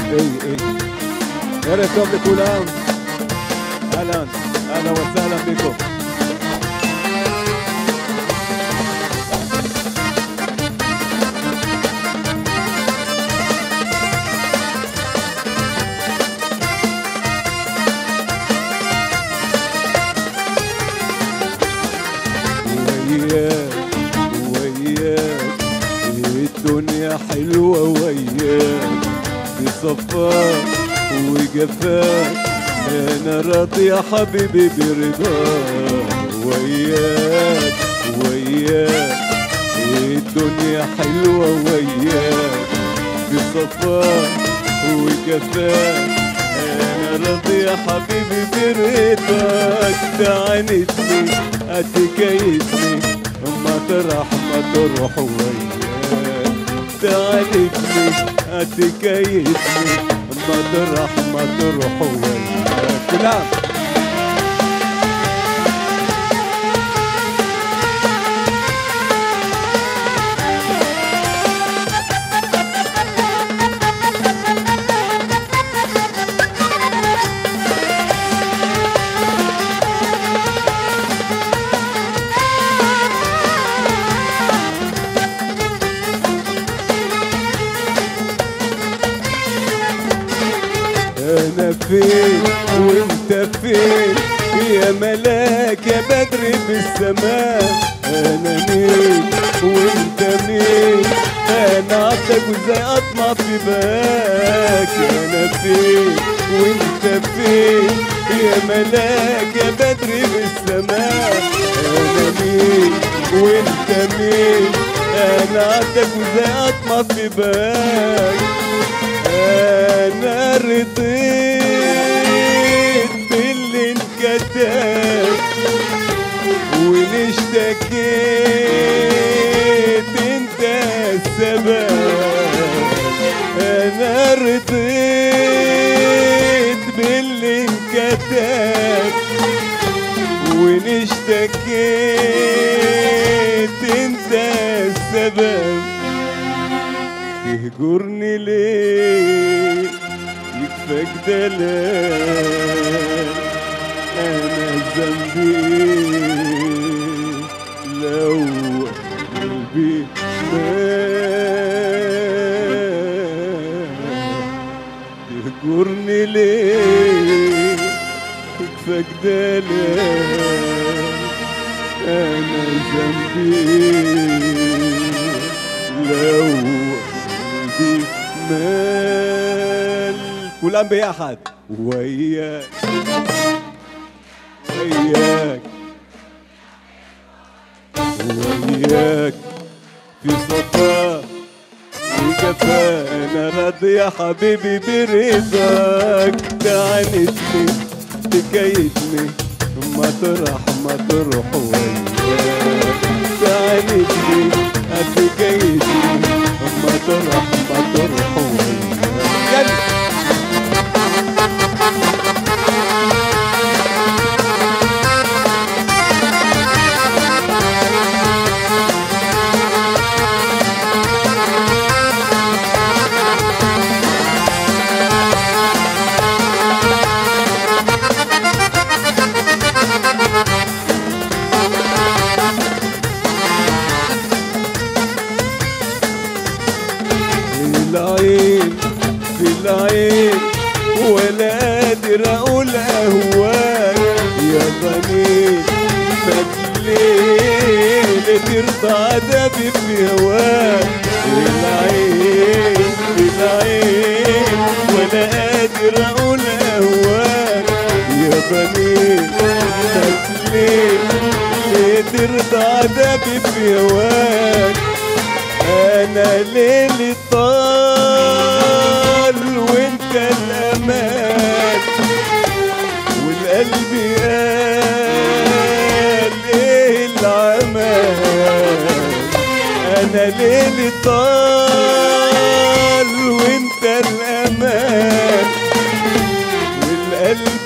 اي عرف טוב לכולם. אהלן, אהלן וסהלן ביקום. وياك الدنيا حلوة وياك بصفاك وجفاك أنا راضي يا حبيبي برضاك وياك الدنيا حلوة وياك بصفاك وجفاك أنا راضي يا حبيبي برضاك تعاندني أتكيفني مطرح ما تروح وياك تعاندني أتكيفني مطرح ما تروح وياك كلام أنا فين وأنت فين يا ملاك يا بدر بالسماء أنا مين وأنت مين أنا عبدك وإزاي أطمع في باك أنا فين وأنت فين يا ملاك يا بدر بالسماء أنا مين وأنت مين أنا عبدك وإزاي أطمع في باك أنا رضيت باللي انكتب وإن اشتكيت انت السبب أنا رضيت باللي انكتب وإن اشتكيت انت السبب تهجرني ليه يكفاك دلال انا ذنبي لو قلبي مات تهجرني ليه يكفاك دلال انا ذنبي لو مال كلام بيحد وياك في صفاك وجفاك انا راضي يا حبيبي برضاك تعاندني تكيفني مطرح ما تروح وياك تعاندني تكيفني مطرح ما تروح وياك في العين ولا قادر اقول اهواك يا ضمير فاتليل ترضى عذابي في هواك في العين ولا قادر اقول اهواك يا ضمير فاتليل ترضى عذابي في هواك أنا ليلي طال وانت الأمان والقلب قال ايه العمال أنا ليلي طال وانت الأمان والقلب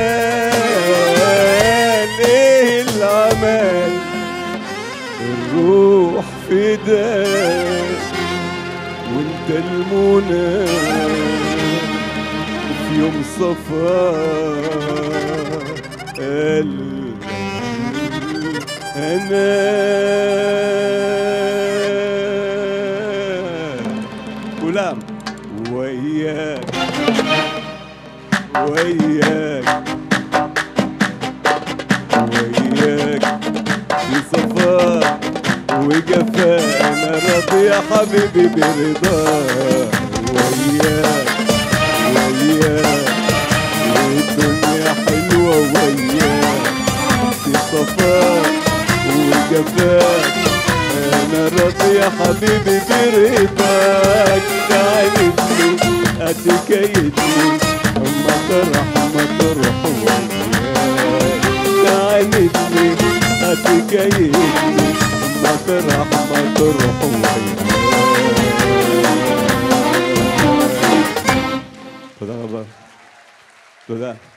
قال ايه العمال الروح فداك وانت المنى يوم صفا أنا غلام وياك وياك وياك في صفاك وجفاك أنا راضي يا حبيبي برضاك وياك وياك والدنيا حلوة وياك في صفاك وجفاك أنا راضي يا حبيبي برضاك تعاندني أتكيدني مطرح مطرح وياك تعاندني أتكيدني مطرح مطرح وياك. תודה רבה. תודה.